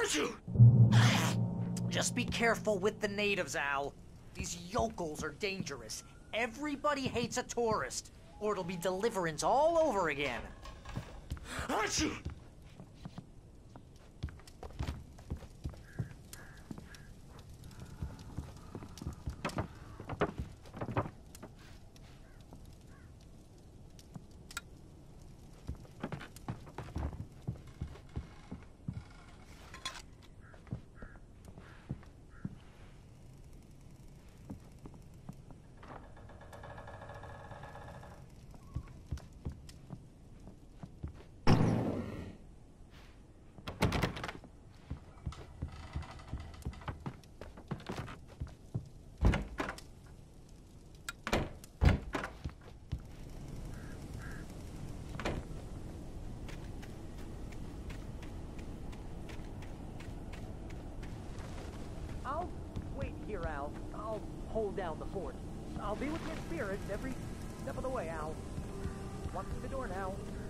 Just be careful with the natives, Al. These yokels are dangerous. Everybody hates a tourist, or it'll be Deliverance all over again. I'll wait here, Al. I'll hold down the fort. I'll be with your spirits every step of the way, Al. Walk through the door now.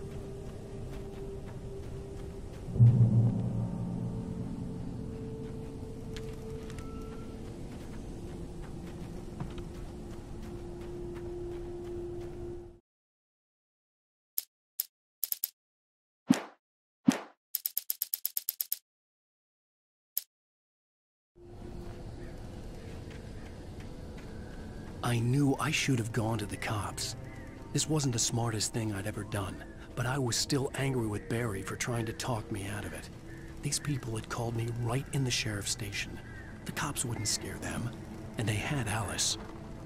I knew I should have gone to the cops. This wasn't the smartest thing I'd ever done, but I was still angry with Barry for trying to talk me out of it. These people had called me right in the sheriff's station. The cops wouldn't scare them, and they had Alice.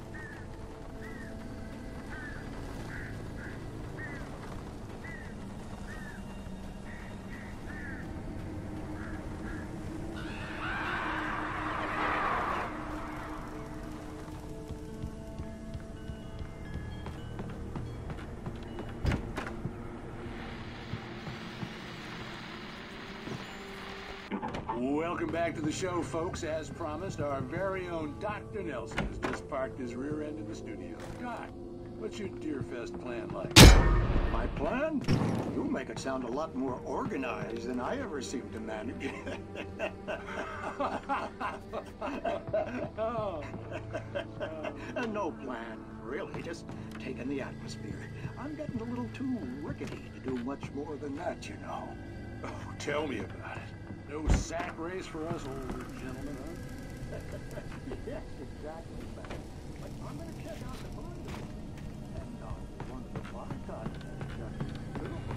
Welcome back to the show, folks. As promised, our very own Dr. Nelson has just parked his rear end in the studio. Doc, what's your Deerfest plan like? My plan? You make it sound a lot more organized than I ever seem to manage. No plan, really. Just taking the atmosphere. I'm getting a little too rickety to do much more than that, you know. Oh, tell me about it. No sack race for us older gentlemen, huh? Yes, exactly, man. But I'm gonna check out the moon. And one of the bar cuts is just beautiful.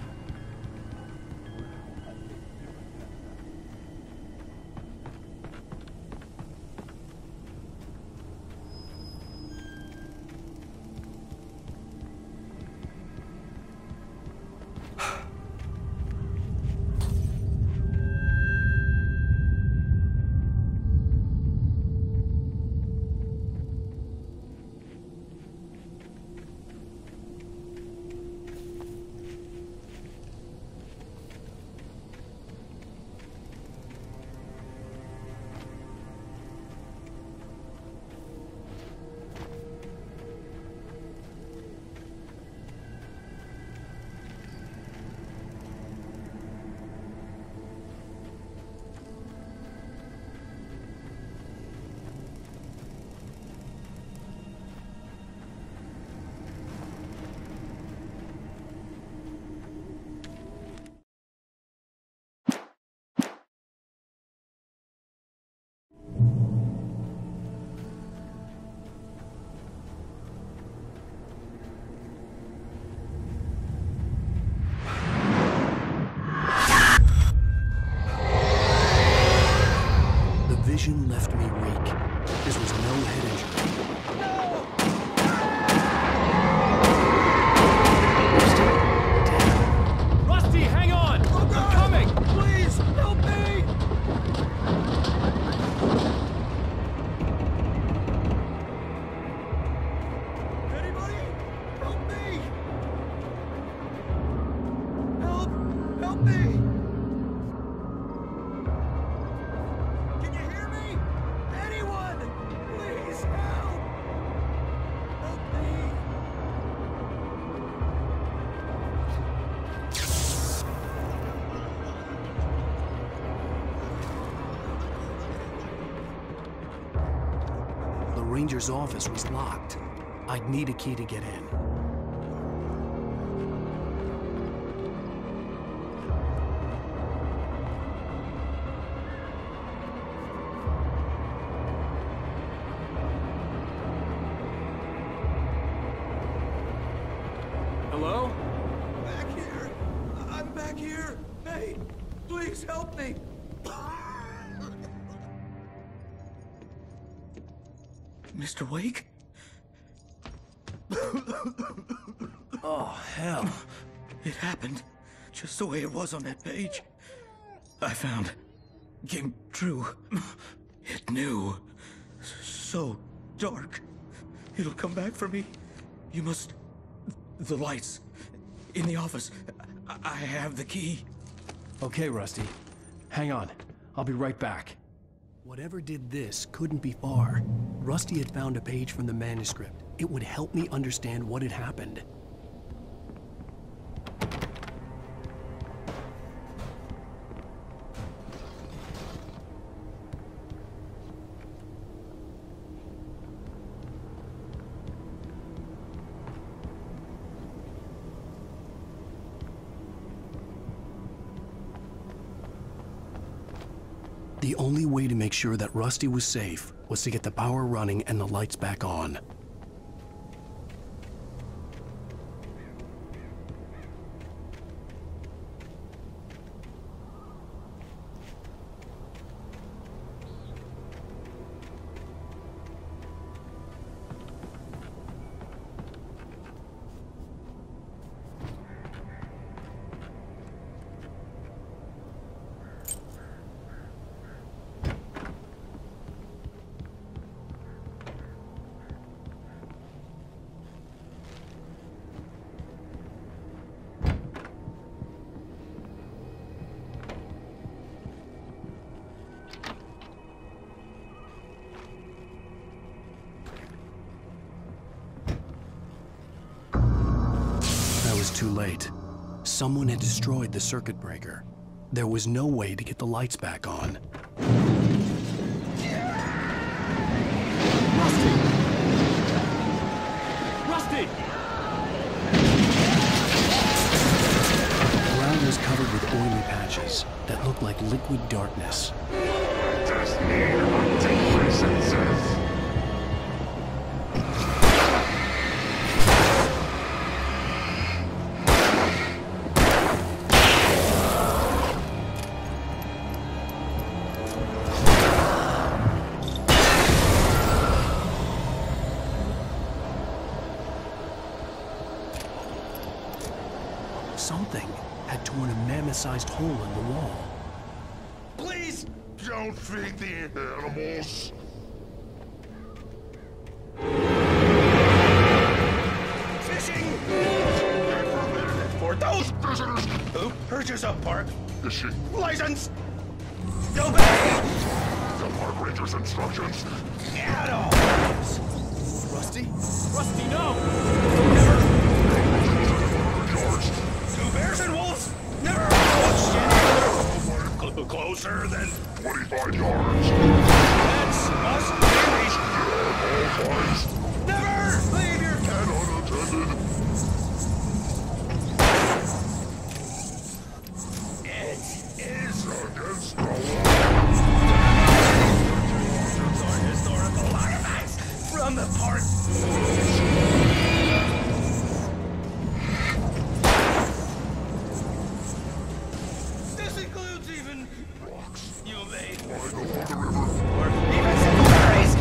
ranger's office was locked. I'd need a key to get in. Hello? Back here! I'm back here! Hey, please help me! Mr. Wake? Oh, hell. It happened just the way it was on that page. I found. Came true. It knew. So dark. It'll come back for me. You must... The lights. In the office. I have the key. Okay, Rusty. Hang on. I'll be right back. Whatever did this couldn't be far. Rusty had found a page from the manuscript. It would help me understand what had happened. The only way to make sure that Rusty was safe was to get the power running and the lights back on. Too late. Someone had destroyed the circuit breaker. There was no way to get the lights back on. Rusty! Rusty! The ground was covered with oily patches that looked like liquid darkness. Just need antipresences. Something had torn a mammoth-sized hole in the wall. Please don't feed the animals. Fishing! For those visitors who purchase a park Fishing. license! Obey The park ranger's instructions. at all! Rusty? Rusty, no! Yards. Two bears and wolves never approached closer than 25 yards. that's us babies. All times. Never leave your And unattended. It is Against the law. our historical artifacts from the park. This includes even Rocks. you made I go on the river. or even simple berries.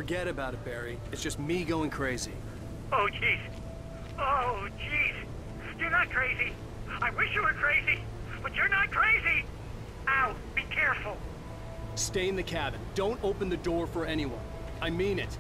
Forget about it, Barry. It's just me going crazy. Oh, jeez. Oh, jeez. You're not crazy. I wish you were crazy, but you're not crazy. Al, be careful. Stay in the cabin. Don't open the door for anyone. I mean it.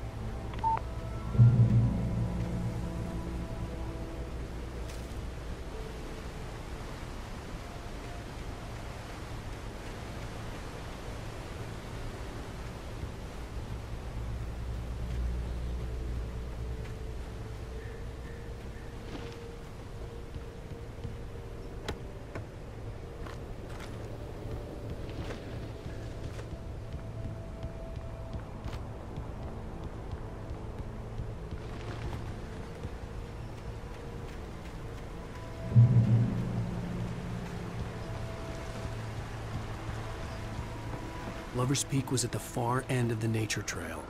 Lover's Peak was at the far end of the nature trail.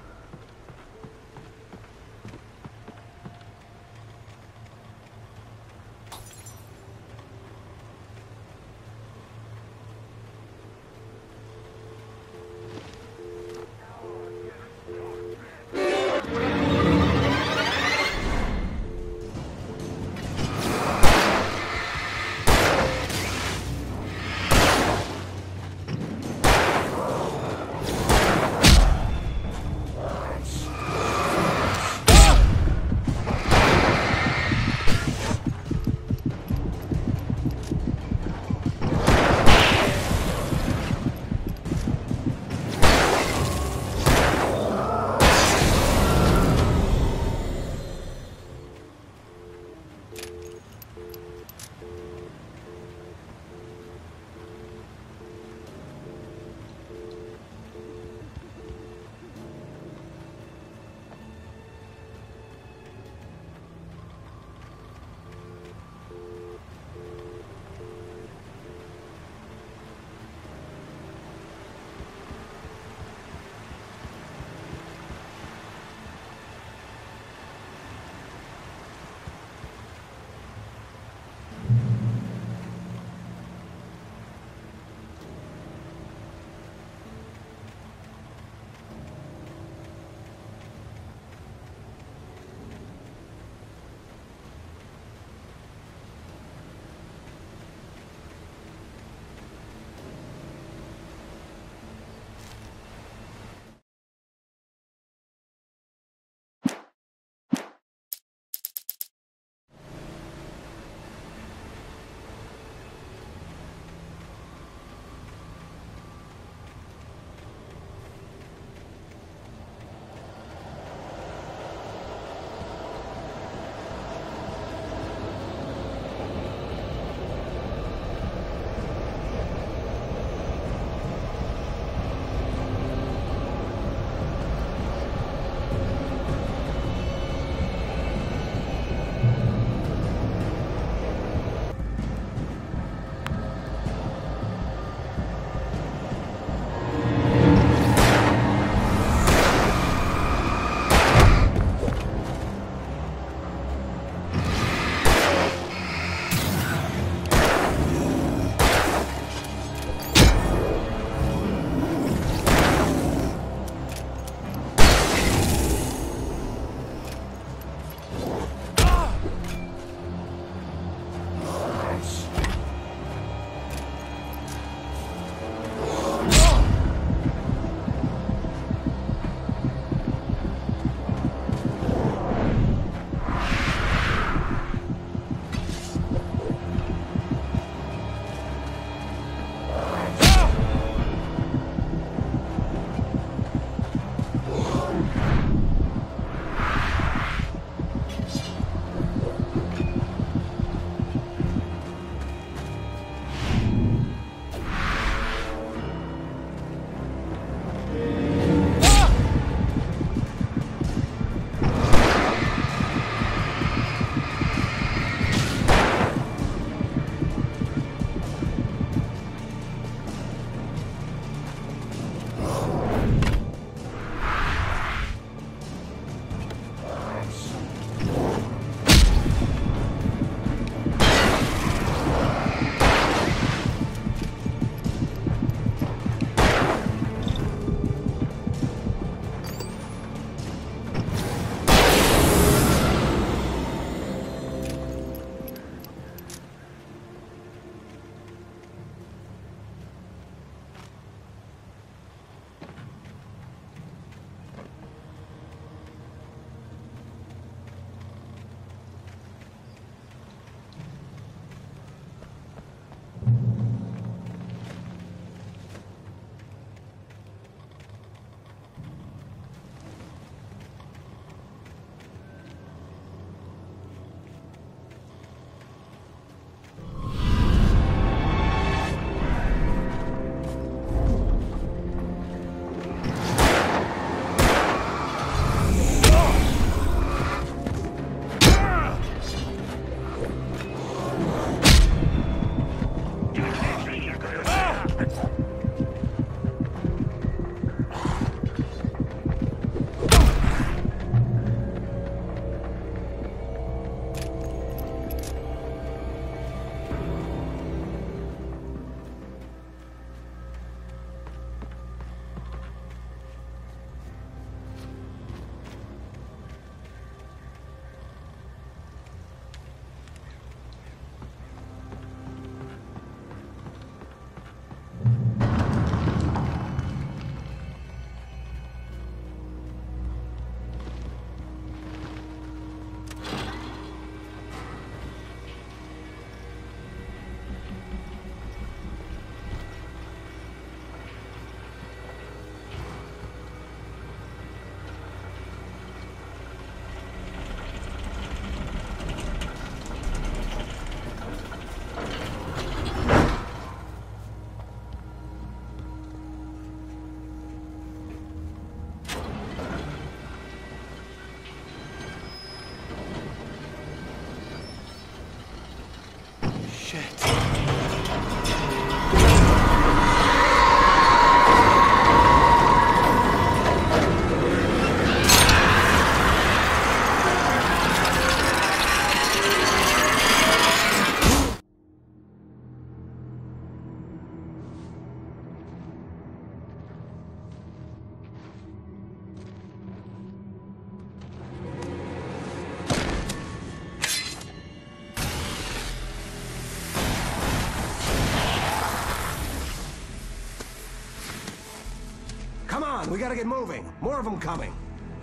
We gotta get moving. More of them coming.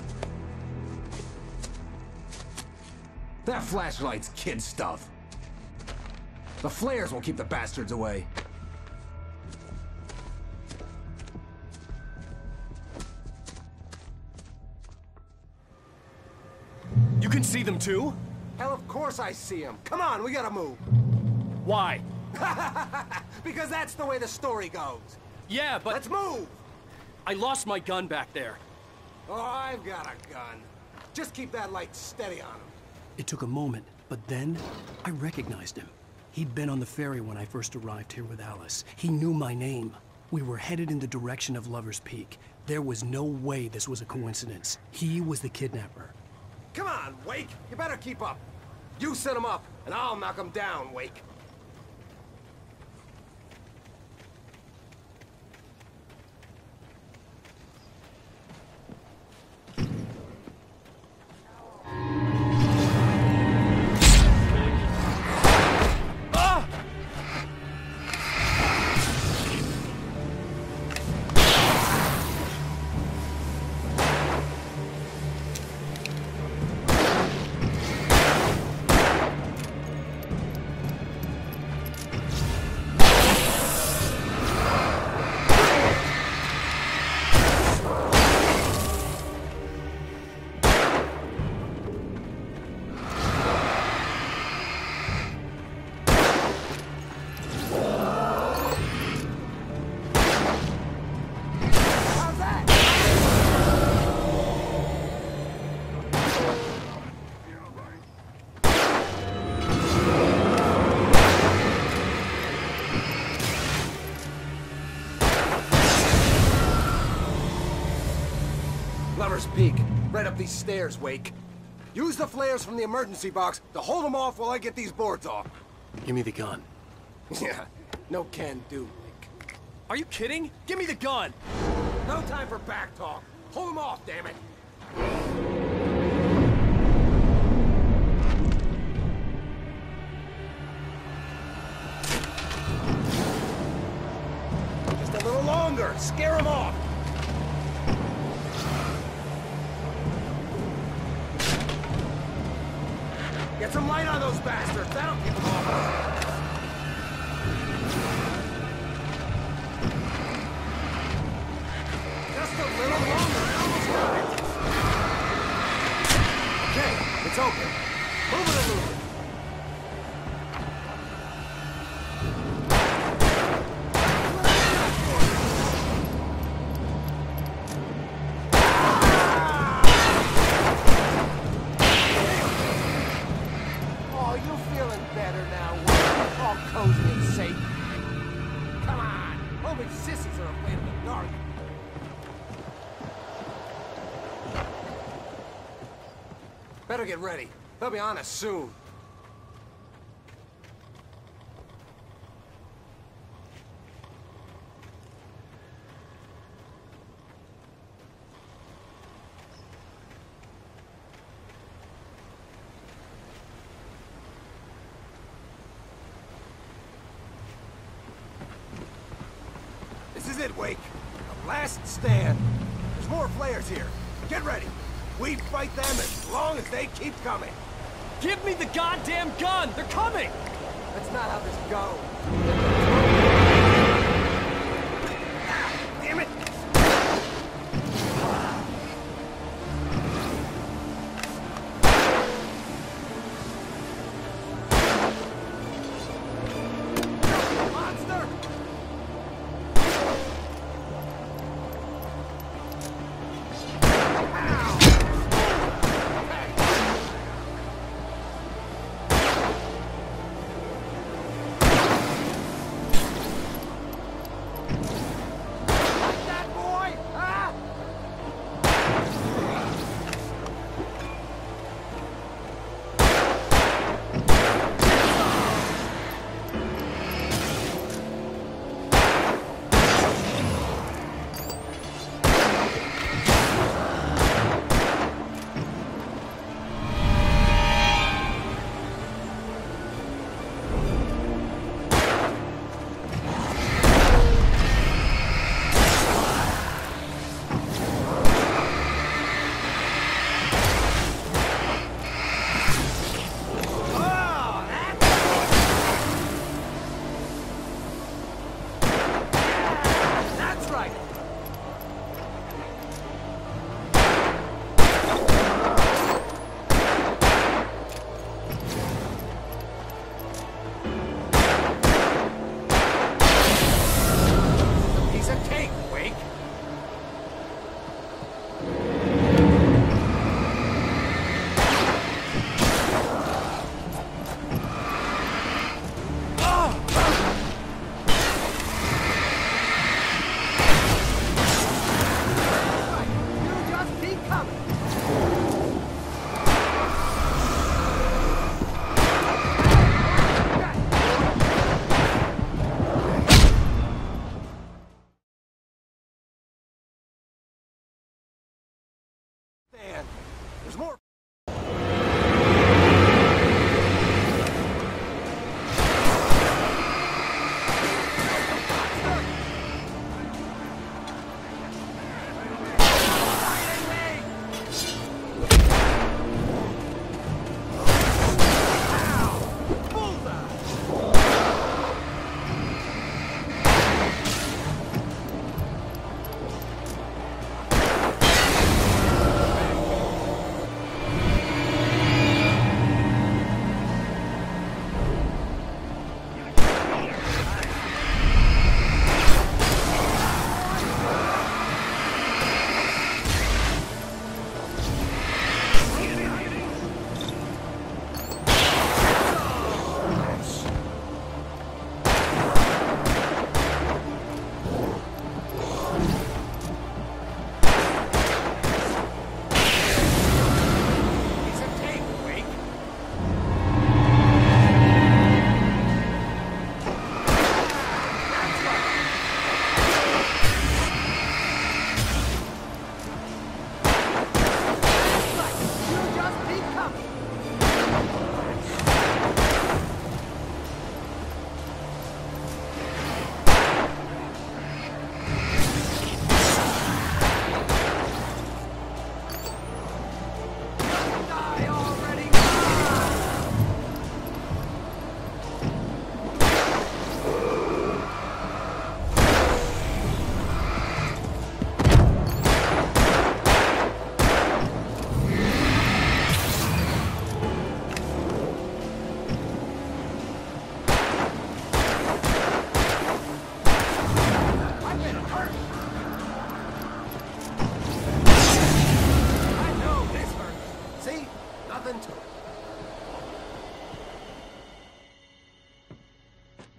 That flashlight's kid stuff. The flares will keep the bastards away. You can see them too? Hell, of course I see them. Come on, we gotta move. Why? Because that's the way the story goes. Yeah, but... Let's move! I lost my gun back there. Oh, I've got a gun. Just keep that light steady on him. It took a moment, but then I recognized him. He'd been on the ferry when I first arrived here with Alice. He knew my name. We were headed in the direction of Lover's Peak. There was no way this was a coincidence. He was the kidnapper. Come on, Wake! You better keep up. You set him up, and I'll knock him down, Wake. Lover's Peak. Right up these stairs, Wake. Use the flares from the emergency box to hold them off while I get these boards off. Give me the gun. Yeah, no can do, Wake. Are you kidding? Give me the gun! No time for back talk. Hold them off, damn it. Just a little longer. Scare them off. Get some light on those bastards. That'll keep them off. Just a little longer. I almost got it. Okay, it's open. Move it and move it. Oh, you're feeling better now, Will. All cozy and safe. Come on. Only sissies are afraid of the dark. Better get ready. They'll be on us soon. This is it, Wake. The last stand. There's more flares here. Get ready. We fight them as long as they keep coming. Give me the goddamn gun! They're coming! That's not how this goes. Damn it! Monster! Ow!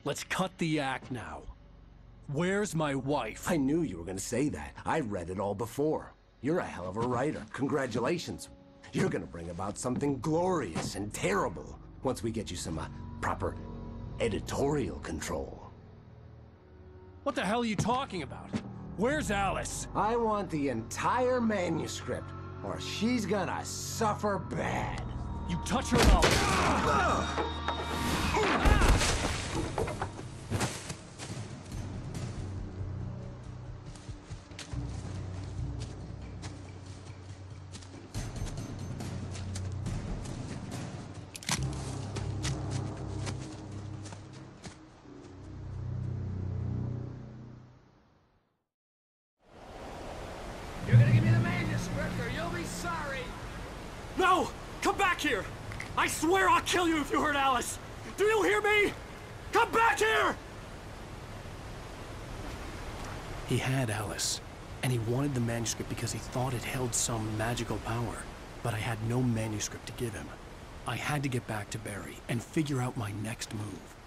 Let's cut the act now. Where's my wife? I knew you were gonna say that. I read it all before. You're a hell of a writer. Congratulations. You're gonna bring about something glorious and terrible once we get you some proper editorial control. What the hell are you talking about? Where's Alice? I want the entire manuscript, or she's gonna suffer bad. You touch her and I'll... You're gonna give me the manuscript or you'll be sorry! No! Come back here! I swear I'll kill you if you hurt Alice! Do you hear me? Come back here! He had Alice, and he wanted the manuscript because he thought it held some magical power. But I had no manuscript to give him. I had to get back to Barry and figure out my next move.